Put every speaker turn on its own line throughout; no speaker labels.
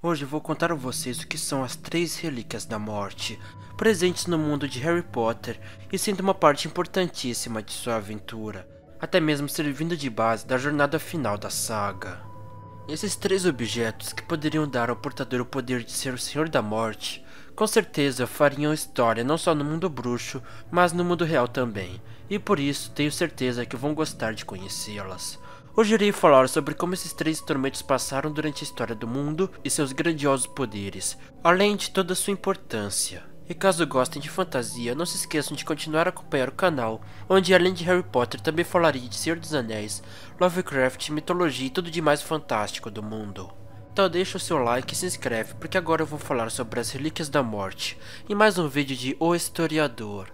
Hoje vou contar a vocês o que são as 3 Relíquias da Morte, presentes no mundo de Harry Potter e sendo uma parte importantíssima de sua aventura, até mesmo servindo de base da jornada final da saga. Esses 3 objetos que poderiam dar ao portador o poder de ser o Senhor da Morte, com certeza fariam história não só no mundo bruxo, mas no mundo real também, e por isso tenho certeza que vão gostar de conhecê-las. Hoje irei falar sobre como esses 3 instrumentos passaram durante a história do mundo e seus grandiosos poderes, além de toda a sua importância. E caso gostem de fantasia, não se esqueçam de continuar a acompanhar o canal, onde além de Harry Potter também falarei de Senhor dos Anéis, Lovecraft, mitologia e tudo de mais fantástico do mundo. Então deixa o seu like e se inscreve, porque agora eu vou falar sobre as Relíquias da Morte, em mais um vídeo de O Historiador.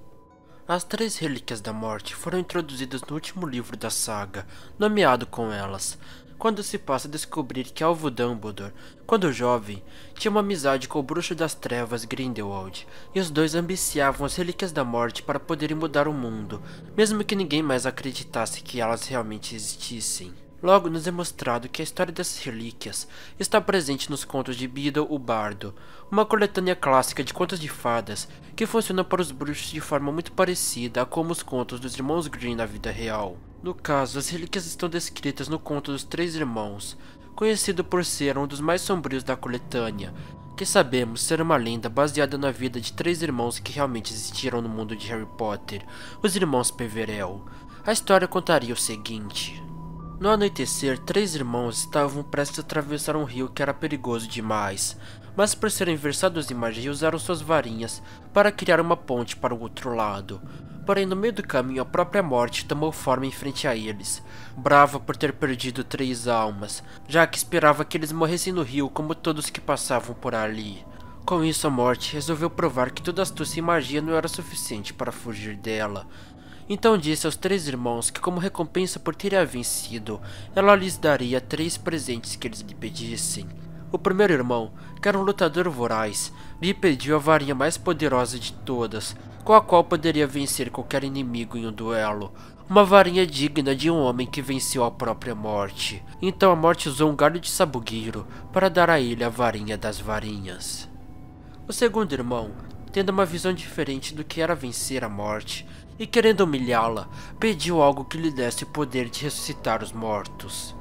As 3 Relíquias da Morte foram introduzidas no último livro da saga, nomeado com elas, quando se passa a descobrir que Alvo Dumbledore, quando jovem, tinha uma amizade com o Bruxo das Trevas Grindelwald, e os dois ambiciavam as Relíquias da Morte para poderem mudar o mundo, mesmo que ninguém mais acreditasse que elas realmente existissem. Logo nos é mostrado que a história dessas relíquias está presente nos contos de Beedle o Bardo, uma coletânea clássica de contos de fadas que funciona para os bruxos de forma muito parecida a como os contos dos irmãos Grimm na vida real. No caso, as relíquias estão descritas no conto dos 3 irmãos, conhecido por ser um dos mais sombrios da coletânea, que sabemos ser uma lenda baseada na vida de 3 irmãos que realmente existiram no mundo de Harry Potter, os irmãos Peverell. A história contaria o seguinte: no anoitecer, 3 irmãos estavam prestes a atravessar um rio que era perigoso demais, mas por serem versados em magia usaram suas varinhas para criar uma ponte para o outro lado. Porém, no meio do caminho, a própria morte tomou forma em frente a eles, brava por ter perdido 3 almas, já que esperava que eles morressem no rio como todos que passavam por ali. Com isso, a morte resolveu provar que toda astúcia e magia não era suficiente para fugir dela. Então disse aos 3 irmãos que, como recompensa por terem a vencido, ela lhes daria 3 presentes que eles lhe pedissem. O primeiro irmão, que era um lutador voraz, lhe pediu a varinha mais poderosa de todas, com a qual poderia vencer qualquer inimigo em um duelo, uma varinha digna de um homem que venceu a própria morte. Então a morte usou um galho de sabugueiro para dar a ele a varinha das varinhas. O segundo irmão, tendo uma visão diferente do que era vencer a morte, e querendo humilhá-la, pediu algo que lhe desse o poder de ressuscitar os mortos.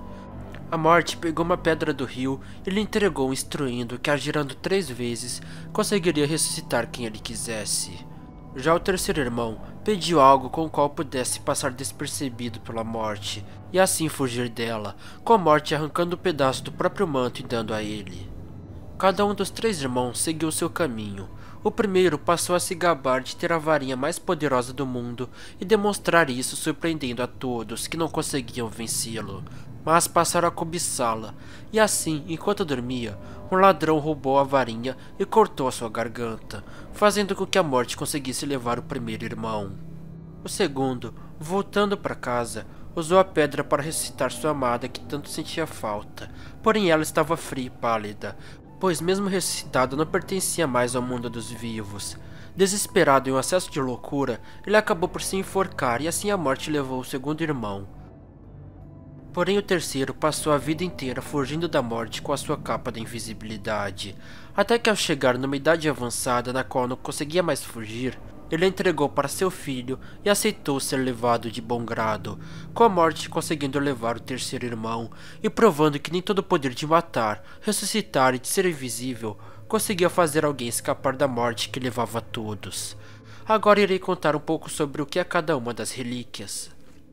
A morte pegou uma pedra do rio e lhe entregou, instruindo que, agirando 3 vezes, conseguiria ressuscitar quem ele quisesse. Já o terceiro irmão pediu algo com o qual pudesse passar despercebido pela morte, e assim fugir dela, com a morte arrancando um pedaço do próprio manto e dando a ele. Cada um dos 3 irmãos seguiu seu caminho. O primeiro passou a se gabar de ter a varinha mais poderosa do mundo e demonstrar isso, surpreendendo a todos que não conseguiam vencê-lo, mas passaram a cobiçá-la, e assim, enquanto dormia, um ladrão roubou a varinha e cortou a sua garganta, fazendo com que a morte conseguisse levar o primeiro irmão. O segundo, voltando para casa, usou a pedra para ressuscitar sua amada que tanto sentia falta, porém ela estava fria e pálida, pois mesmo ressuscitado não pertencia mais ao mundo dos vivos. Desesperado em um acesso de loucura, ele acabou por se enforcar e assim a morte levou o segundo irmão. Porém o terceiro passou a vida inteira fugindo da morte com a sua capa da invisibilidade, até que ao chegar numa idade avançada na qual não conseguia mais fugir, ele a entregou para seu filho e aceitou ser levado de bom grado, com a morte conseguindo levar o terceiro irmão e provando que nem todo o poder de matar, ressuscitar e de ser invisível conseguia fazer alguém escapar da morte que levava a todos. Agora irei contar um pouco sobre o que é cada uma das relíquias.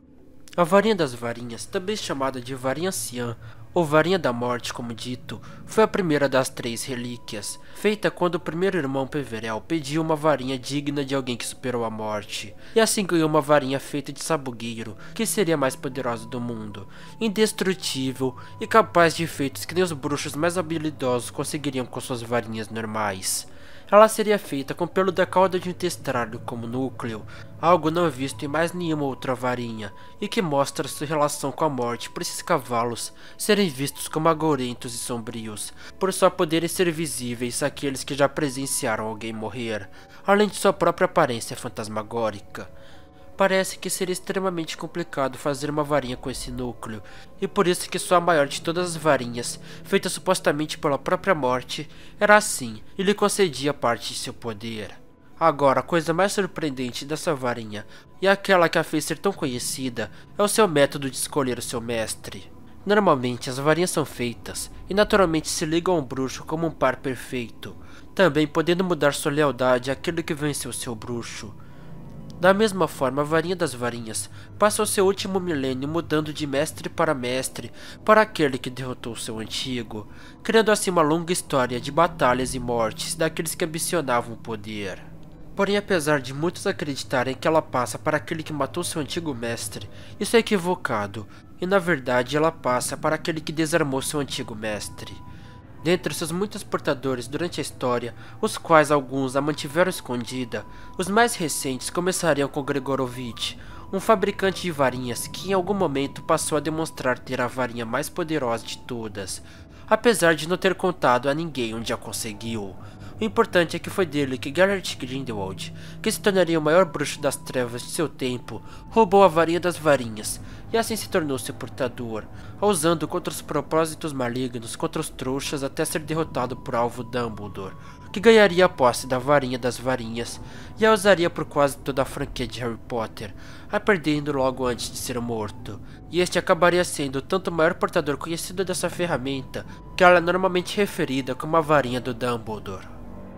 A varinha das varinhas, também chamada de varinha anciã, ou varinha da morte como dito, foi a primeira das 3 relíquias, feita quando o primeiro irmão Peverell pediu uma varinha digna de alguém que superou a morte, e assim ganhou uma varinha feita de sabugueiro, que seria a mais poderosa do mundo, indestrutível e capaz de feitos que nem os bruxos mais habilidosos conseguiriam com suas varinhas normais. Ela seria feita com pelo da cauda de um testralho como núcleo, algo não visto em mais nenhuma outra varinha, e que mostra sua relação com a morte por esses cavalos serem vistos como agourentos e sombrios, por só poderem ser visíveis àqueles que já presenciaram alguém morrer, além de sua própria aparência fantasmagórica. Parece que seria extremamente complicado fazer uma varinha com esse núcleo, e por isso que só a maior de todas as varinhas, feita supostamente pela própria morte, era assim, e lhe concedia parte de seu poder. Agora, a coisa mais surpreendente dessa varinha, e aquela que a fez ser tão conhecida, é o seu método de escolher o seu mestre. Normalmente as varinhas são feitas, e naturalmente se ligam ao bruxo como um par perfeito, também podendo mudar sua lealdade àquele que venceu seu bruxo. Da mesma forma, a varinha das varinhas passa o seu último milênio mudando de mestre para aquele que derrotou seu antigo, criando assim uma longa história de batalhas e mortes daqueles que ambicionavam o poder. Porém, apesar de muitos acreditarem que ela passa para aquele que matou seu antigo mestre, isso é equivocado, e na verdade ela passa para aquele que desarmou seu antigo mestre. Dentre seus muitos portadores durante a história, os quais alguns a mantiveram escondida, os mais recentes começariam com Gregorovitch, um fabricante de varinhas que em algum momento passou a demonstrar ter a varinha mais poderosa de todas, apesar de não ter contado a ninguém onde a conseguiu. O importante é que foi dele que Gellert Grindelwald, que se tornaria o maior bruxo das trevas de seu tempo, roubou a varinha das varinhas, e assim se tornou seu portador, a usando contra os propósitos malignos contra os trouxas até ser derrotado por Alvo Dumbledore, que ganharia a posse da varinha das varinhas e a usaria por quase toda a franquia de Harry Potter, a perdendo logo antes de ser morto, e este acabaria sendo tanto o maior portador conhecido dessa ferramenta, que ela é normalmente referida como a varinha do Dumbledore.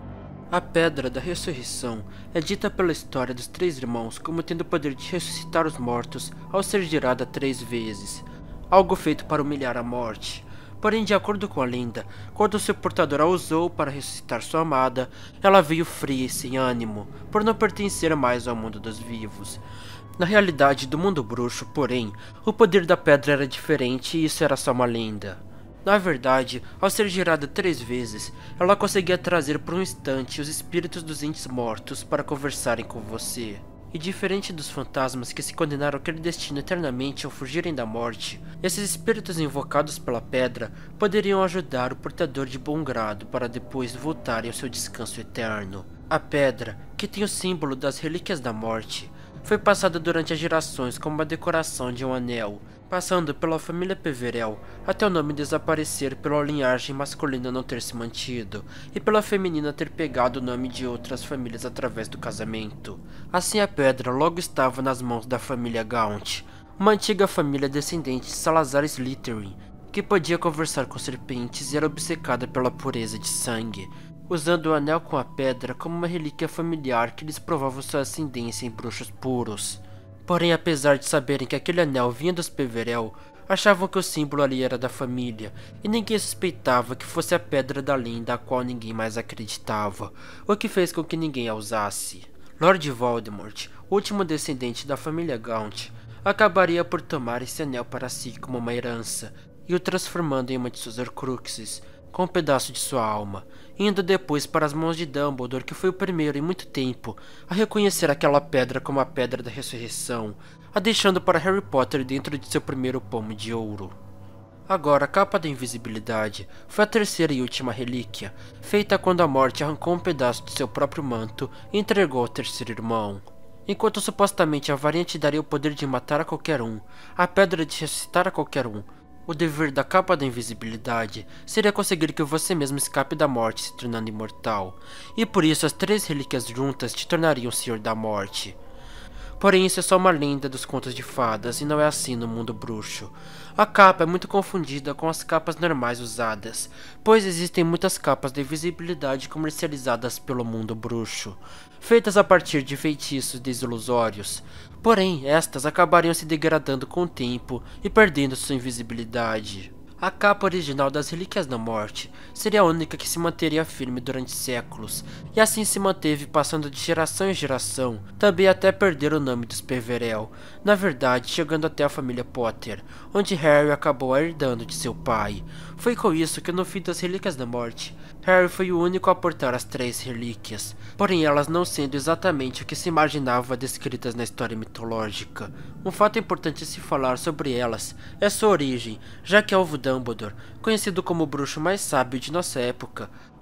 A Pedra da Ressurreição é dita pela história dos três irmãos como tendo o poder de ressuscitar os mortos ao ser girada 3 vezes, algo feito para humilhar a morte. Porém, de acordo com a lenda, quando seu portador a usou para ressuscitar sua amada, ela veio fria e sem ânimo, por não pertencer mais ao mundo dos vivos. Na realidade do mundo bruxo, porém, o poder da pedra era diferente e isso era só uma lenda. Na verdade, ao ser girada 3 vezes, ela conseguia trazer por um instante os espíritos dos entes mortos para conversarem com você. E diferente dos fantasmas que se condenaram àquele destino eternamente ao fugirem da morte, esses espíritos invocados pela pedra poderiam ajudar o portador de bom grado para depois voltarem ao seu descanso eterno. A pedra, que tem o símbolo das relíquias da morte, foi passada durante as gerações como uma decoração de um anel, passando pela família Peverell até o nome desaparecer pela linhagem masculina não ter se mantido, e pela feminina ter pegado o nome de outras famílias através do casamento. Assim a pedra logo estava nas mãos da família Gaunt, uma antiga família descendente de Salazar Slytherin, que podia conversar com serpentes e era obcecada pela pureza de sangue, usando o anel com a pedra como uma relíquia familiar que lhes provava sua ascendência em bruxos puros. Porém, apesar de saberem que aquele anel vinha dos Peverell, achavam que o símbolo ali era da família, e ninguém suspeitava que fosse a pedra da lenda a qual ninguém mais acreditava, o que fez com que ninguém a usasse. Lord Voldemort, o último descendente da família Gaunt, acabaria por tomar esse anel para si como uma herança, e o transformando em uma de suas Horcruxes, com um pedaço de sua alma, indo depois para as mãos de Dumbledore, que foi o primeiro em muito tempo a reconhecer aquela pedra como a Pedra da Ressurreição, a deixando para Harry Potter dentro de seu primeiro pomo de ouro. Agora, a Capa da Invisibilidade foi a terceira e última relíquia, feita quando a morte arrancou um pedaço de seu próprio manto e entregou ao terceiro irmão. Enquanto supostamente a varinha te daria o poder de matar a qualquer um, a pedra de ressuscitar a qualquer um, o dever da Capa da Invisibilidade seria conseguir que você mesmo escape da morte se tornando imortal, e por isso as 3 relíquias juntas te tornariam o Senhor da Morte. Porém, isso é só uma lenda dos contos de fadas e não é assim no mundo bruxo. A capa é muito confundida com as capas normais usadas, pois existem muitas capas de invisibilidade comercializadas pelo mundo bruxo, feitas a partir de feitiços desilusórios. Porém, estas acabariam se degradando com o tempo e perdendo sua invisibilidade. A capa original das Relíquias da Morte seria a única que se manteria firme durante séculos, e assim se manteve passando de geração em geração, também até perder o nome dos Peverell, na verdade chegando até a família Potter, onde Harry acabou herdando de seu pai. Foi com isso que no fim das Relíquias da Morte, Harry foi o único a portar as 3 relíquias, porém elas não sendo exatamente o que se imaginava descritas na história mitológica. Um fato importante a se falar sobre elas é sua origem, já que Alvo Dumbledore, conhecido como o bruxo mais sábio de nossa época,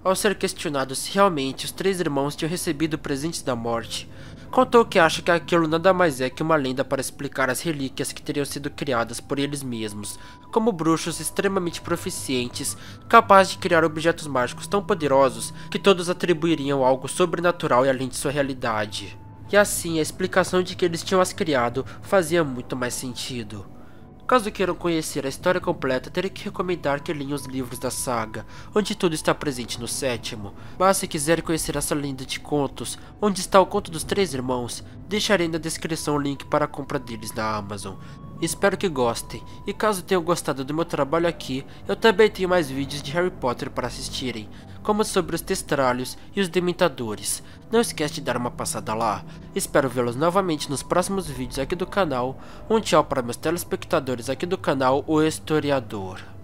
ao ser questionado se realmente os três irmãos tinham recebido presentes da morte, contou que acha que aquilo nada mais é que uma lenda para explicar as relíquias que teriam sido criadas por eles mesmos, como bruxos extremamente proficientes, capazes de criar objetos mágicos tão poderosos que todos atribuiriam algo sobrenatural e além de sua realidade. E assim, a explicação de que eles tinham as criado fazia muito mais sentido. Caso queiram conhecer a história completa, terei que recomendar que leiam os livros da saga, onde tudo está presente no sétimo. Mas se quiserem conhecer essa lenda de contos, onde está o conto dos três irmãos, deixarei na descrição o link para a compra deles na Amazon. Espero que gostem, e caso tenham gostado do meu trabalho aqui, eu também tenho mais vídeos de Harry Potter para assistirem, como sobre os Testralhos e os Dementadores. Não esquece de dar uma passada lá. Espero vê-los novamente nos próximos vídeos aqui do canal. Um tchau para meus telespectadores aqui do canal O Historiador.